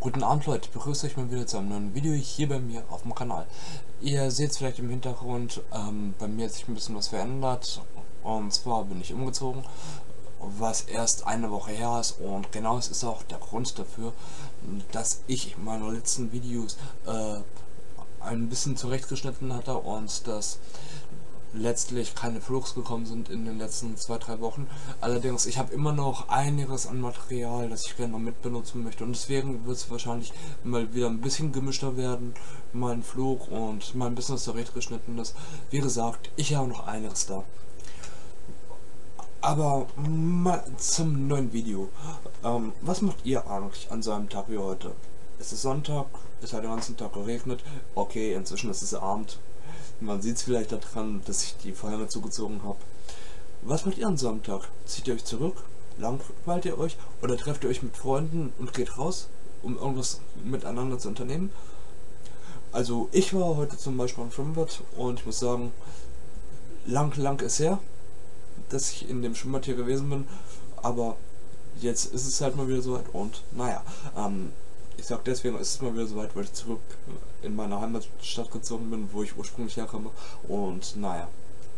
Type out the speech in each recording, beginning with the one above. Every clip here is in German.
Guten Abend Leute, ich begrüße euch mal wieder zu einem neuen Video hier bei mir auf dem Kanal. Ihr seht es vielleicht im Hintergrund, bei mir hat sich ein bisschen was verändert, und zwar bin ich umgezogen, was erst eine Woche her ist, und genau es ist auch der Grund dafür, dass ich meine letzten Videos ein bisschen zurechtgeschnitten hatte und dass letztlich keine Vlogs gekommen sind in den letzten 2-3 Wochen. Allerdings, ich habe immer noch einiges an Material, das ich gerne noch mit benutzen möchte, und deswegen wird es wahrscheinlich mal wieder ein bisschen gemischter werden, mein Vlog und mal ein bisschen was zurechtgeschnittenes. Wie gesagt, ich habe noch einiges da. Aber mal zum neuen Video. Was macht ihr eigentlich an so einem Tag wie heute? Es ist Sonntag, es hat den ganzen Tag geregnet. Okay, inzwischen ist es Abend. Man sieht es vielleicht daran, dass ich die Vorhänge zugezogen habe. Was macht ihr an so einem Tag? Zieht ihr euch zurück? Langweilt ihr euch? Oder trefft ihr euch mit Freunden und geht raus, um irgendwas miteinander zu unternehmen? Also ich war heute zum Beispiel am Schwimmbad, und ich muss sagen, lang ist her, dass ich in dem Schwimmbad hier gewesen bin, aber jetzt ist es halt mal wieder soweit, und naja, ich sag deswegen, ist es mal wieder soweit, weil ich zurück in meine Heimatstadt gezogen bin, wo ich ursprünglich herkomme, und naja.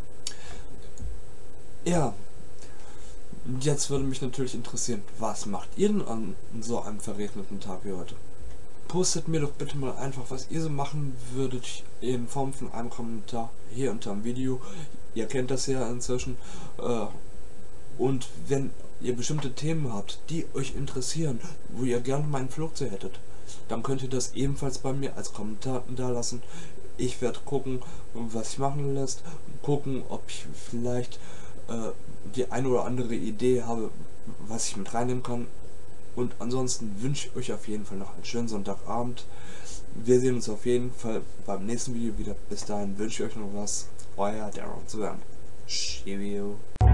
Ja, jetzt würde mich natürlich interessieren, was macht ihr denn an so einem verregneten Tag wie heute? Postet mir doch bitte mal einfach, was ihr so machen würdet, in Form von einem Kommentar hier unter dem Video. Ihr kennt das ja inzwischen. Und wenn ihr bestimmte Themen habt, die euch interessieren, wo ihr gerne meinen Vlog zu hättet, dann könnt ihr das ebenfalls bei mir als Kommentar da lassen. Ich werde gucken, was ich machen lässt, gucken, ob ich vielleicht die eine oder andere Idee habe, was ich mit reinnehmen kann. Und ansonsten wünsche ich euch auf jeden Fall noch einen schönen Sonntagabend. Wir sehen uns auf jeden Fall beim nächsten Video wieder. Bis dahin wünsche ich euch noch was. Euer Darren. Cheerio.